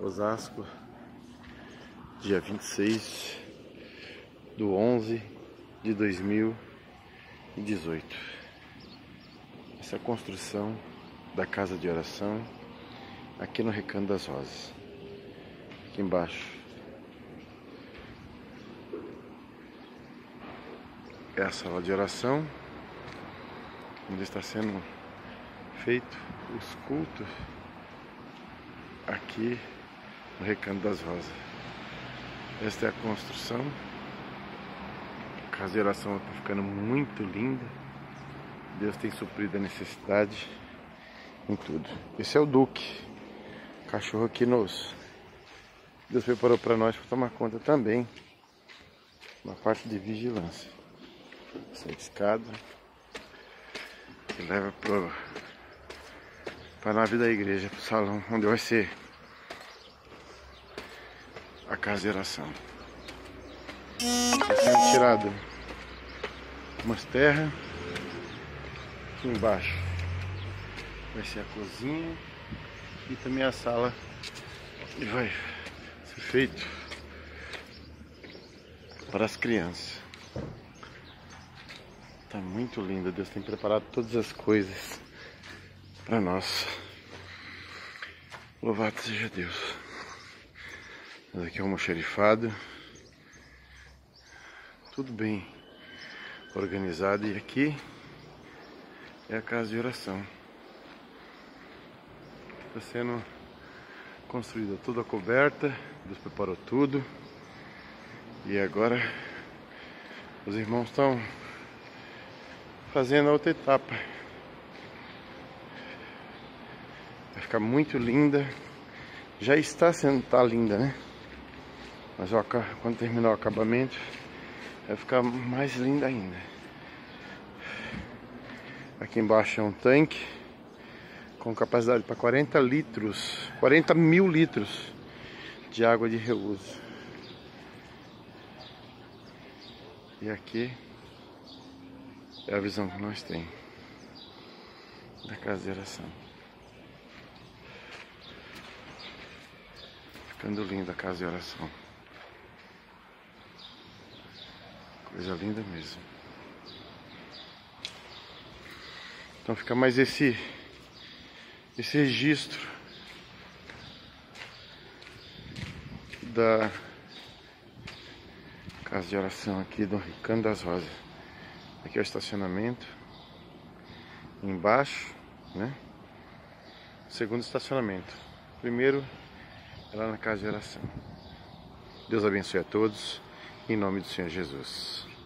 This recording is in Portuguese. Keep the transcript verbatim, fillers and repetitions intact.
Osasco, dia vinte e seis do onze de dois mil e dezoito. Essa é a construção da casa de oração aqui no Recanto das Rosas. Aqui embaixo é a sala de oração, onde está sendo feito os cultos aqui no Recanto das Rosas. Esta é a construção. A casa de oração está ficando muito linda. Deus tem suprido a necessidade em tudo. Esse é o Duque, cachorro aqui nos Deus preparou para nós para tomar conta também na parte de vigilância. Essa é a escada que leva para a nave da igreja, para o salão onde vai ser a casa de oração. Está sendo tirado umas terras. Aqui embaixo vai ser a cozinha e também a sala que vai ser feito para as crianças. Está muito lindo. Deus tem preparado todas as coisas para nós. Louvado seja Deus. Mas aqui é um almoxarifado, tudo bem organizado, e aqui é a casa de oração. Está sendo construída toda coberta. Deus preparou tudo, e agora os irmãos estão fazendo a outra etapa. Vai ficar muito linda. Já está sendo, tá linda, né? Mas ó, quando terminar o acabamento, vai ficar mais linda ainda. Aqui embaixo é um tanque com capacidade para quarenta litros, quarenta mil litros de água de reuso. E aqui é a visão que nós temos da casa de oração. Ficando linda a casa de oração. Coisa linda mesmo. Então fica mais esse esse registro da casa de oração aqui do Recanto das Rosas. Aqui é o estacionamento. Embaixo, né? Segundo estacionamento. Primeiro é lá na casa de oração. Deus abençoe a todos, em nome do Senhor Jesus.